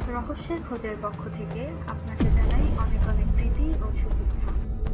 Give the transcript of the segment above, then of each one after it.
রহস্যের খোঁজের পক্ষ থেকে আপনাকে জানাই অনেক অনেক প্রীতি ও শুভেচ্ছা।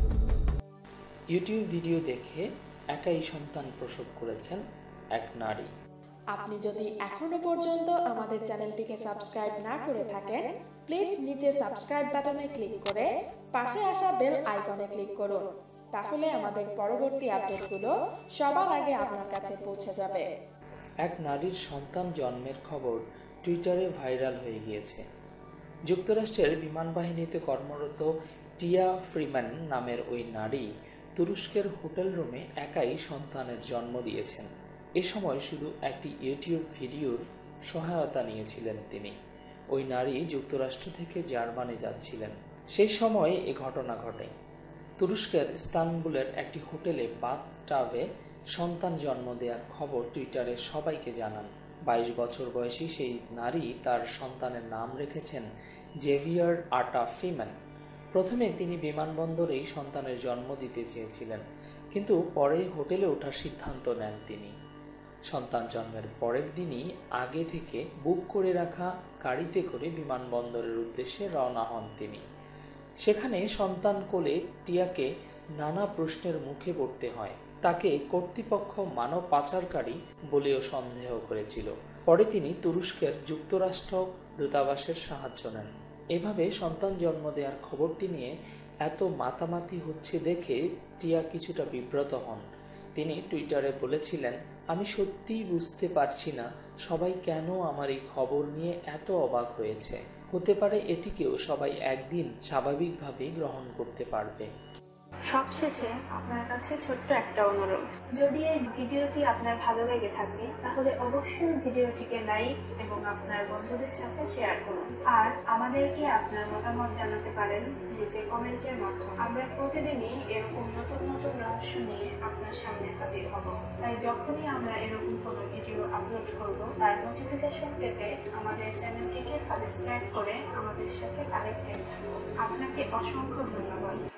ইউটিউব ভিডিও দেখে একাই সন্তান প্রসব করেছেন এক নারী। আপনি যদি এখনো পর্যন্ত আমাদের চ্যানেলটিকে সাবস্ক্রাইব না করে থাকেন, প্লিজ নিচে সাবস্ক্রাইব বাটনে ক্লিক করে পাশে আসা বেল আইকনে ক্লিক করুন। তাহলে আমাদের পরবর্তী আপডেটগুলো সবার আগে আপনার কাছে পৌঁছে যাবে। এক নারীর সন্তান জন্মের খবর টুইটারে ভাইরাল হয়ে গিয়েছে। যুক্তরাষ্ট্রের বিমান বাহিনীতে কর্মরত টিয়া ফ্রিম্যান নামের ওই নারী তুরস্কের হোটেল রুমে একাই সন্তানের জন্ম দিয়েছেন। এ সময় শুধু একটি ইউটিউব ভিডিওর সহায়তা নিয়েছিলেন তিনি। ওই নারী যুক্তরাষ্ট্র থেকে জার্মানি যাচ্ছিলেন। সেই সময় এ ঘটনা ঘটে। তুরস্কের ইস্তানবুলের একটি হোটেলে বাথটাবে সন্তান জন্ম দেওয়ার খবর টুইটারে সবাইকে জানান। 22 বছর বয়সী সেই নারী তার সন্তানের নাম রেখেছেন জেভিয়ার আটা ফ্রিম্যান। প্রথমে তিনি বিমানবন্দরেই সন্তানের জন্ম দিতে চেয়েছিলেন, কিন্তু পরে হোটেলে ওঠার সিদ্ধান্ত নেন তিনি। সন্তান জন্মের পরের দিনই আগে থেকে বুক করে রাখা গাড়িতে করে বিমানবন্দরের উদ্দেশ্যে রওনা হন তিনি। সেখানে সন্তান কোলে টিয়াকে নানা প্রশ্নের মুখে পড়তে হয়। তাকে কর্তৃপক্ষ মানব পাচারকারী বলেও সন্দেহ করেছিল। পরে তিনি তুরস্কের যুক্তরাষ্ট্র দূতাবাসের সাহায্য নেন। এভাবে সন্তান জন্ম দেওয়ার খবরটি নিয়ে এত মাতামাতি হচ্ছে দেখে টিয়া কিছুটা বিব্রত হন। তিনি টুইটারে বলেছিলেন, আমি সত্যিই বুঝতে পারছি না সবাই কেন আমার এই খবর নিয়ে এত অবাক হয়েছে। হতে পারে এটিকেও সবাই একদিন স্বাভাবিকভাবেই গ্রহণ করতে পারবে। সবশেষে আপনার কাছে ছোট্ট একটা অনুরোধ, যদি এই ভিডিওটি আপনার ভালো লেগে থাকে তাহলে অবশ্যই ভিডিওটিকে লাইক এবং আপনার বন্ধুদের সাথে শেয়ার করুন। আর আমাদেরকে আপনার মতামত জানাতে পারেন নিচে কমেন্টের মাধ্যমে। আমরা প্রতিদিনই এরকম নতুন নতুন রহস্য নিয়ে আপনার সামনে হাজির হব। তাই যখনই আমরা এরকম কোনো ভিডিও আপলোড করব তার নোটিফিকেশন পেতে আমাদের চ্যানেলটিকে সাবস্ক্রাইব করে আমাদের সাথে কানেক্টেড থাকুন। আপনাকে অসংখ্য ধন্যবাদ।